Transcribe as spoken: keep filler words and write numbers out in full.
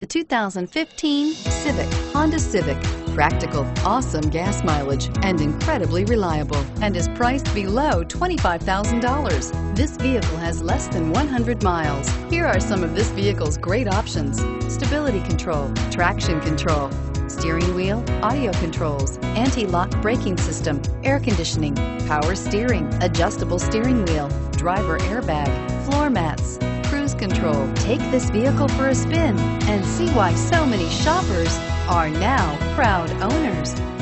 The two thousand fifteen Civic, Honda Civic. Practical, awesome gas mileage, and incredibly reliable, and is priced below twenty-five thousand dollars. This vehicle has less than one hundred miles. Here are some of this vehicle's great options: stability control, traction control, steering wheel audio controls, anti-lock braking system, air conditioning, power steering, adjustable steering wheel, driver airbag, floor mats, cruise control. Take this vehicle for a spin and see why so many shoppers are now proud owners.